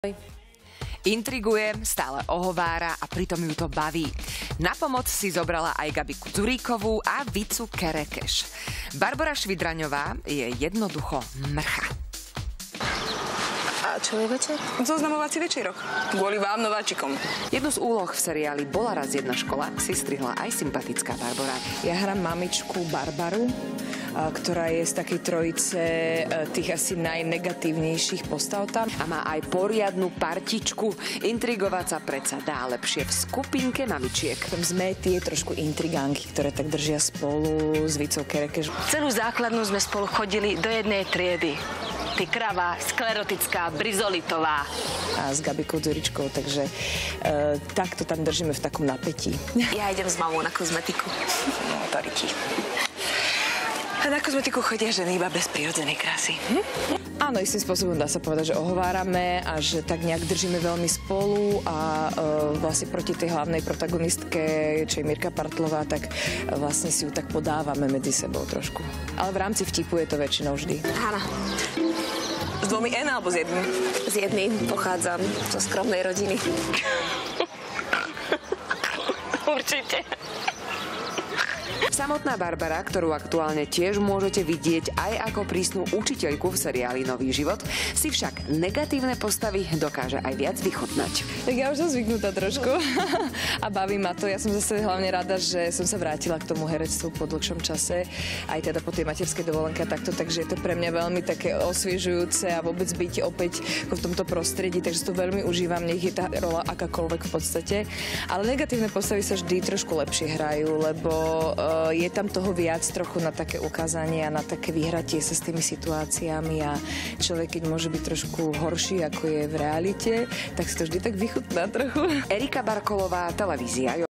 Intriguje, stále ohovára a pritom ju to baví. Na pomoc si zobrala aj Gabiku Dzuríkovú a Vicu Kerekeš. Barbora Švidraňová je jednoducho mrcha. A čo je večer? Zoznamovací večerok. Kvôli vám, nováčikom. Jednu z úloh v seriáli Bola raz jedna škola si strihla aj sympatická Barbora. Ja hrám mamičku Barbaru, ktorá je z takej trojice tých asi najnegatívnejších postav tam. A má aj poriadnu partičku. Intrigovať sa predsa dá lepšie v skupinke mamičiek. Tam sme tie trošku intrigánky, ktoré tak držia spolu s Vicou Kerekeš. Celú základnú sme spolu chodili do jednej triedy. Ty krava, sklerotická, brizolitová. A s Gabikou Dzuričkou, takže takto tam držíme v takom napätí. Ja idem s mamou na kozmetiku. No, tariti. A na kozmetiku chodia ženy iba bez prirodzenej krásy. Áno, istým spôsobom dá sa povedať, že ohovárame a že tak nejak držíme veľmi spolu a vlastne proti tej hlavnej protagonistke, čo je Mirka Partlová, tak vlastne si ju tak podávame medzi sebou trošku. Ale v rámci vtipu je to väčšinou vždy. Áno. S dvomi N alebo s jedným? S jedným pochádzam zo skromnej rodiny. Určite. Samotná Barbara, ktorú aktuálne tiež môžete vidieť aj ako prísnu učiteľku v seriáli Nový život, si však negatívne postavy dokáže aj viac vychutnať. Tak ja už som zvyknutá trošku a baví ma to. Ja som zase hlavne rada, že som sa vrátila k tomu herectvu po dlhšom čase, aj teda po tej materskej dovolenke a takto, takže je to pre mňa veľmi také osviežujúce a vôbec byť opäť v tomto prostredí, takže to veľmi užívam, nech je tá rola akákoľvek v podstate. Ale negatívne postavy sa vždy trošku lepšie hrajú, lebo je tam toho viac trochu na také ukázanie a na také vyhratie sa s tými situáciami a človek, keď môže byť trošku horší, ako je v realite, tak si to vždy tak vychutná trochu. Erika Barkolová, televízia.